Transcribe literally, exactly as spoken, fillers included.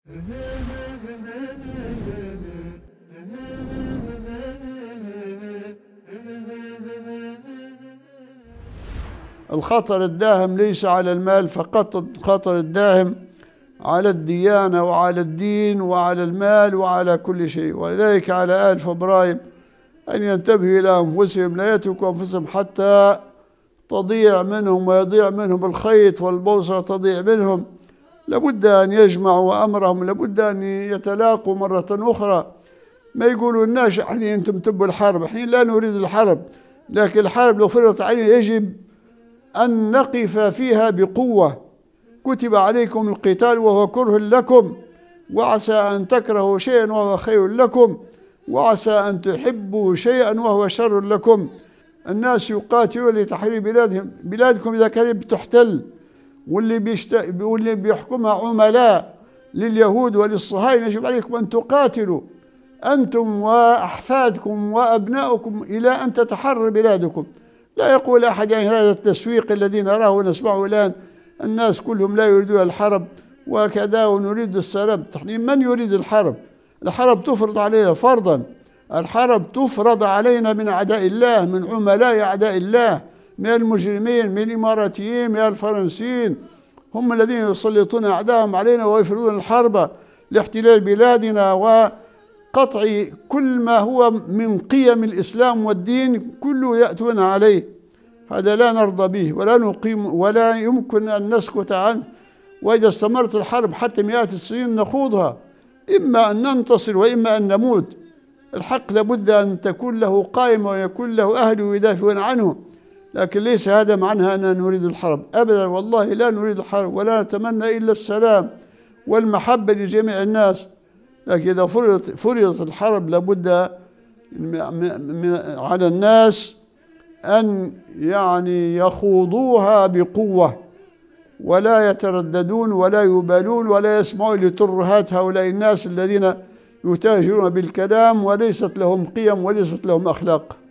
الخطر الداهم ليس على المال فقط، الخطر الداهم على الديانة وعلى الدين وعلى المال وعلى كل شيء. ولذلك على آل فبراير أن ينتبهوا إلى أنفسهم، لا يتركوا أنفسهم حتى تضيع منهم ويضيع منهم الخيط والبوصلة تضيع منهم. لابد أن يجمعوا أمرهم، لابد أن يتلاقوا مرة أخرى. ما يقولوا الناس حين أنتم تبوا الحرب، حين لا نريد الحرب، لكن الحرب لو فرضت علينا يجب أن نقف فيها بقوة. كتب عليكم القتال وهو كره لكم، وعسى أن تكرهوا شيئا وهو خير لكم، وعسى أن تحبوا شيئا وهو شر لكم. الناس يقاتلون لتحرير بلادهم، بلادكم إذا كانت بتحتل واللي, بيشت... واللي بيحكمها عملاء لليهود وللصهاينة، يجب عليكم أن تقاتلوا أنتم وأحفادكم وأبناؤكم إلى أن تتحرر بلادكم. لا يقول أحد يعني هذا التسويق الذي نراه ونسمعه الآن، الناس كلهم لا يريدون الحرب وكذا ونريد السلام. من يريد الحرب؟ الحرب تفرض علينا فرضا، الحرب تفرض علينا من أعداء الله، من عملاء أعداء الله، من المجرمين، من الإماراتيين، من الفرنسيين، هم الذين يسلطون أعداءهم علينا ويفرضون الحرب لاحتلال بلادنا وقطع كل ما هو من قيم الإسلام والدين، كله يأتون عليه. هذا لا نرضى به ولا نقيم ولا يمكن أن نسكت عنه. وإذا استمرت الحرب حتى مئات السنين نخوضها، إما أن ننتصر وإما أن نموت. الحق لابد أن تكون له قائمة ويكون له أهله يدافعون عنه، لكن ليس هذا معناها أننا نريد الحرب أبدا. والله لا نريد الحرب ولا نتمنى إلا السلام والمحبة لجميع الناس. لكن إذا فرضت فرضت الحرب لابد على الناس أن يعني يخوضوها بقوة ولا يترددون ولا يبالون ولا يسمعون لترهات هؤلاء الناس الذين يتاجرون بالكلام وليست لهم قيم وليست لهم أخلاق.